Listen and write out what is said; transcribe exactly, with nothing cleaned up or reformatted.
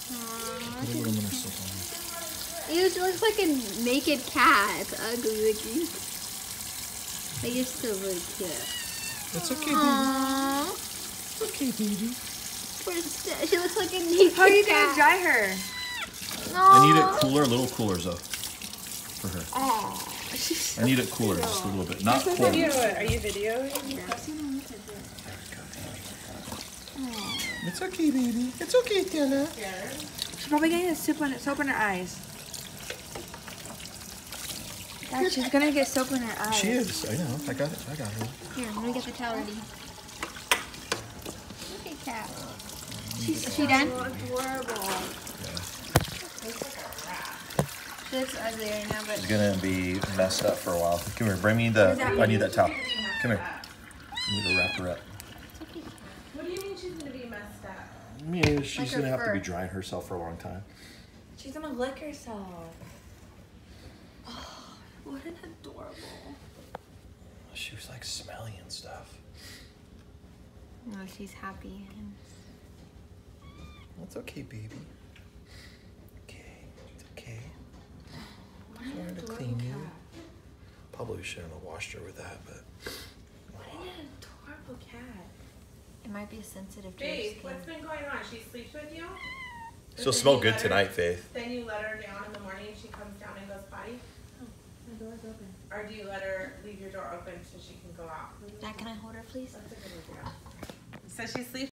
Aww, it looks like a naked cat. It's ugly looking. But you're still really cute. It's okay, baby. Aww. It's okay, baby. She looks like a naked cat. How are you gonna dry her? No. I need it cooler, a little cooler though, for her. Aww. I need it cooler, just a little bit, not cold. Are you videoing? Yeah. It's okay, baby. It's okay, Tana. She's probably getting soap in, soap in her eyes. Dad, she's gonna get soap in her eyes. She is. I know. I got it. I got her. Here, let me get the towel ready. Look at cat. She's she done? So adorable. She looks ugly right now, but She's gonna be messed up for a while. Come here. Bring me the. I need that towel. Come here. I need to wrap her up. What do you mean she's gonna be messed up? Yeah, she's Like her gonna have to be fur. drying herself for a long time. She's gonna lick herself. oh, what an adorable. She was like smelly and stuff. No, she's happy. That's okay, baby. Okay, it's okay. What Just an wanted to adorable clean you. cat. Probably shouldn't have washed her with that, but. What an adorable cat. It might be sensitive to her Faith, skin. what's been going on? She sleeps with you? She'll Then smell you good let her- tonight, Faith. Then you let her down in the morning and she comes down and goes potty? My door's open. Or do you let her leave your door open so she can go out? Dad, can I hold her, please? That's a good idea. So she sleeps